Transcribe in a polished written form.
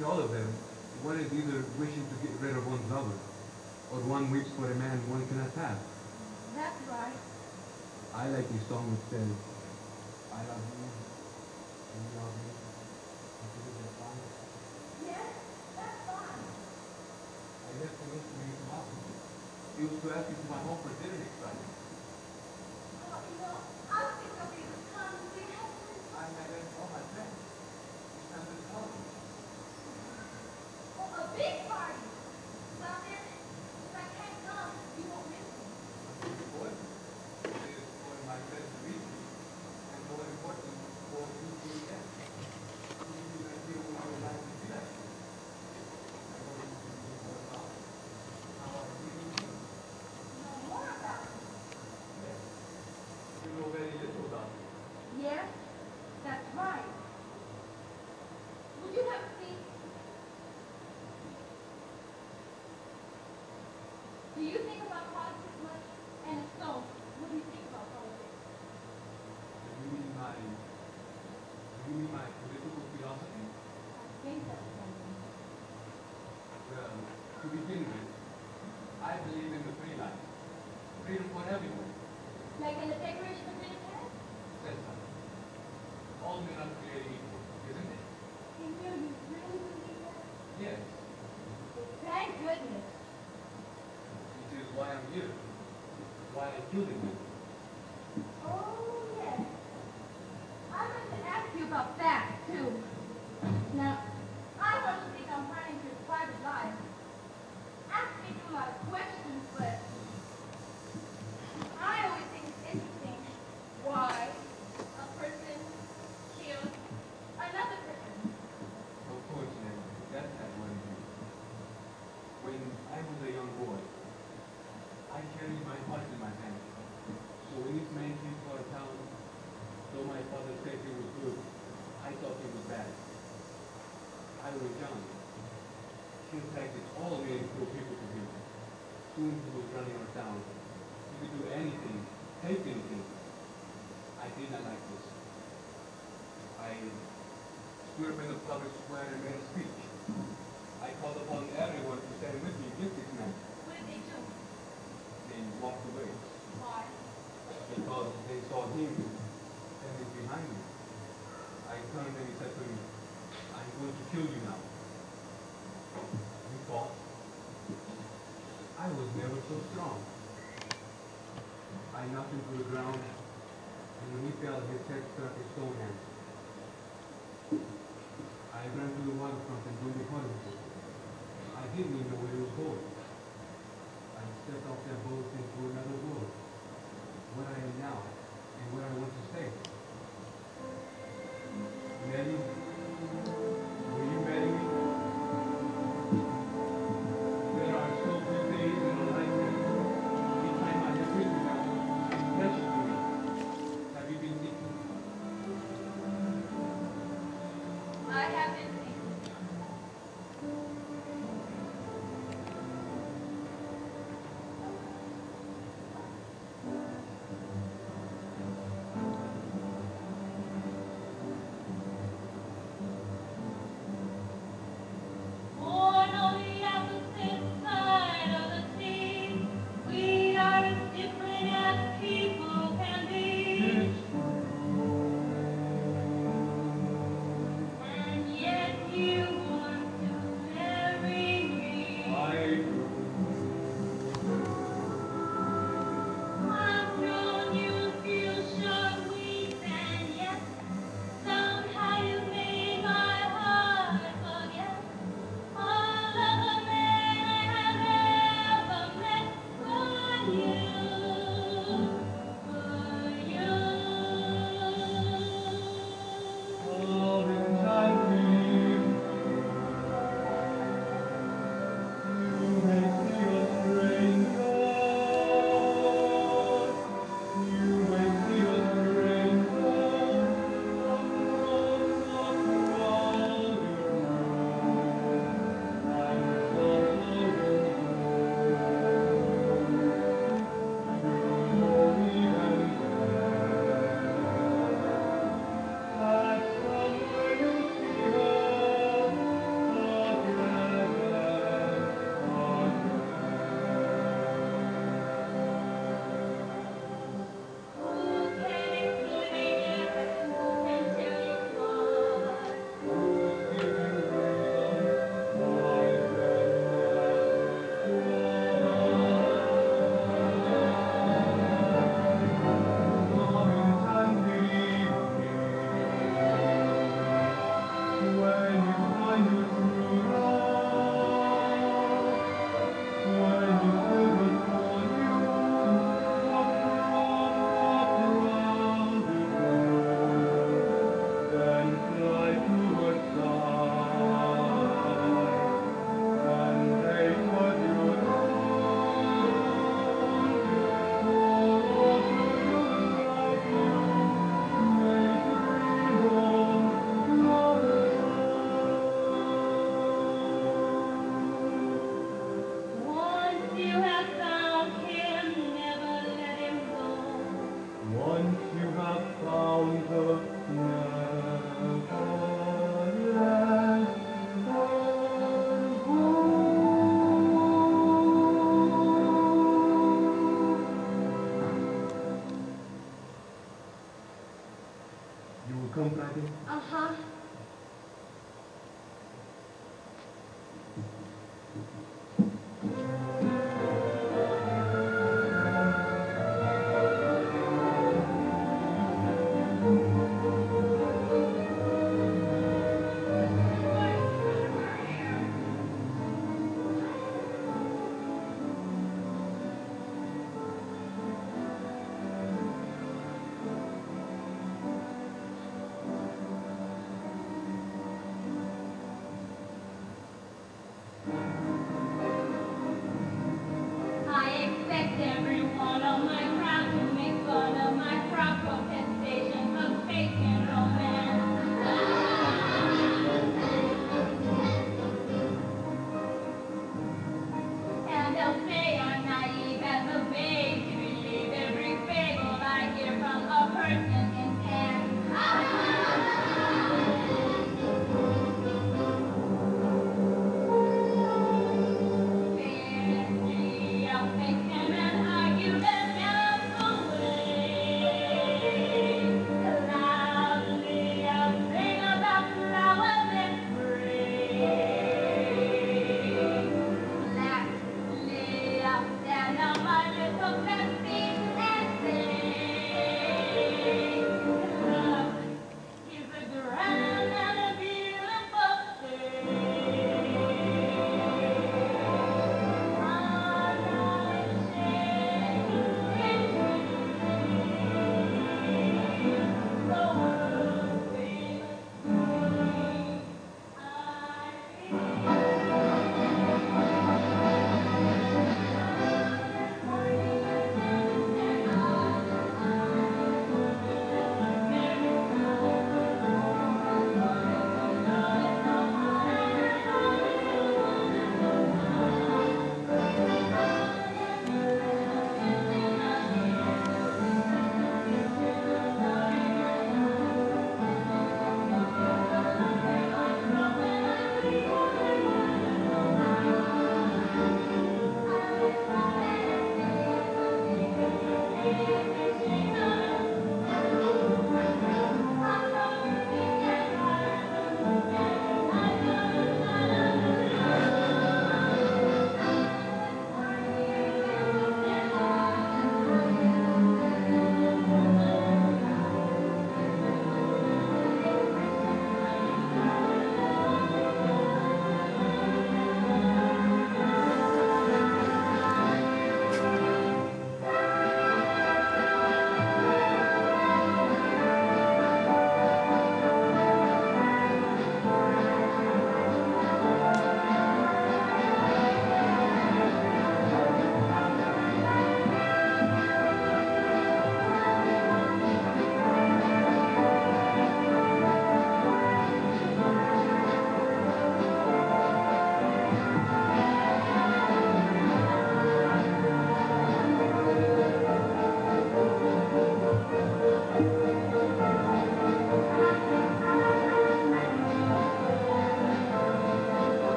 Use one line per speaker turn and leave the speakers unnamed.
In all of them, one is either wishing to get rid of one's lover, or one weeps for a man one cannot have.
That's right.
I like a song which says, I love you, and you love me. Is that fine?
Yes, that's fine.
I left the note for you tomorrow. He was to ask you to my home for dinner next Friday.
Oh, I think I'll be able to come and see husband.
I left all my friends. It's time to tell you.
Oh, a big party. Well then, if I can't come, you won't miss me.
What? It is for my friends to meet you, and more important, for you to meet them. You do not feel what I would like to do that. I want you to be more about how I feel you.
Know more about it.
Yes. You know very little about me.
Yes, that's right. Would you have a seat? Do you think about politics much? And if so, what do you think about politics?
Do you mean my political philosophy?
I think that's something.
Well, to begin with, I believe in the free life. Freedom for everyone.
Like in the Declaration of Independence?
Says so. All men are created equal, isn't it?
And you really believe that?
Yes.
Thank goodness.
It is why I'm here. Why I killed him.
Oh, yes. I meant to ask you about that, too. Now, I don't think I'm prying into your private life. Asking you a lot of questions, but I always think it's interesting why a person killed another person.
Of course, Ned, that's not what it is. When I was a young boy, I carried my heart in my hand. So when this man came to our town, though my father said he was good, I thought he was bad. I was young. He attracted all really poor people to him. Soon he was running our town. He could do anything, take anything. I did not like this. I stood up in the public square and made a speech. I called upon everyone to stand with me against this man.
What did they do?
They walked away
Why?
because they saw him standing behind me. I turned and he said to me, I'm going to kill you now. He fought. I was never so strong. I knocked him to the ground, and when he fell, his head struck a stone hand.